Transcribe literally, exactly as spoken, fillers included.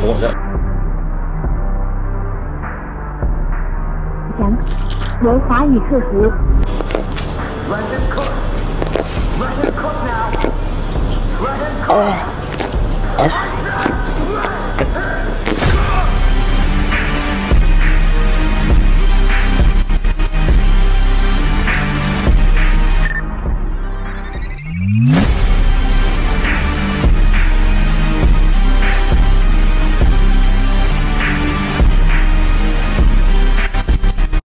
我的。 为华语客服。 Let him cook. Let him cook now. Let him cook.